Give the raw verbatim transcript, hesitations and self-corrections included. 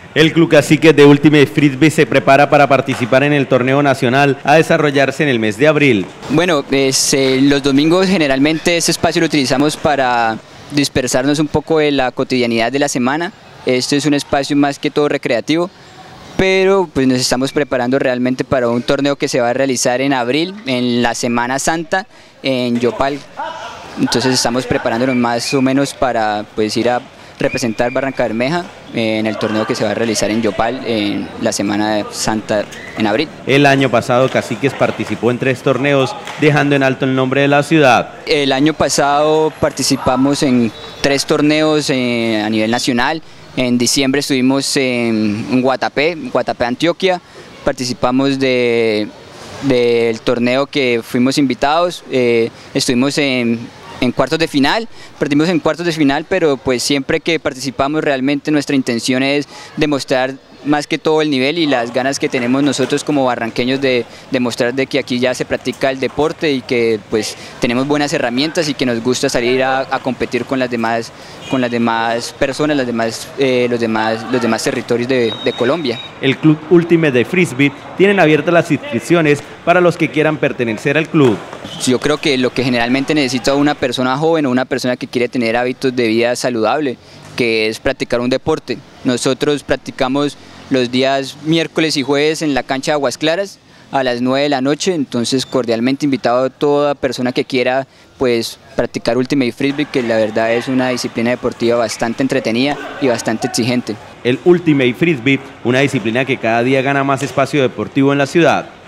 El Club Caciques de Ultimate Frisbee se prepara para participar en el torneo nacional a desarrollarse en el mes de abril. Bueno, es, eh, los domingos generalmente este espacio lo utilizamos para dispersarnos un poco de la cotidianidad de la semana. Este es un espacio más que todo recreativo, pero pues nos estamos preparando realmente para un torneo que se va a realizar en abril, en la Semana Santa, en Yopal. Entonces estamos preparándonos más o menos para pues ir a representar Barranca Bermeja en el torneo que se va a realizar en Yopal en la Semana Santa en abril. El año pasado Caciques participó en tres torneos, dejando en alto el nombre de la ciudad. El año pasado participamos en tres torneos eh, a nivel nacional. En diciembre estuvimos en Guatapé, Guatapé, Antioquia. Participamos de, del torneo que fuimos invitados, eh, estuvimos en en cuartos de final, perdimos en cuartos de final, pero pues siempre que participamos realmente nuestra intención es demostrar más que todo el nivel y las ganas que tenemos nosotros como barranqueños de demostrar de que aquí ya se practica el deporte y que pues tenemos buenas herramientas y que nos gusta salir a, a competir con las demás con las demás personas, las demás, eh, los, demás, los demás territorios de, de Colombia. El Club Ultimate de Frisbee tienen abiertas las inscripciones para los que quieran pertenecer al club. Yo creo que lo que generalmente necesita una persona joven o una persona que quiere tener hábitos de vida saludable, que es practicar un deporte. Nosotros practicamos los días miércoles y jueves en la cancha de Aguas Claras a las nueve de la noche, entonces cordialmente invitado a toda persona que quiera pues practicar Ultimate Frisbee, que la verdad es una disciplina deportiva bastante entretenida y bastante exigente. El Ultimate Frisbee, una disciplina que cada día gana más espacio deportivo en la ciudad.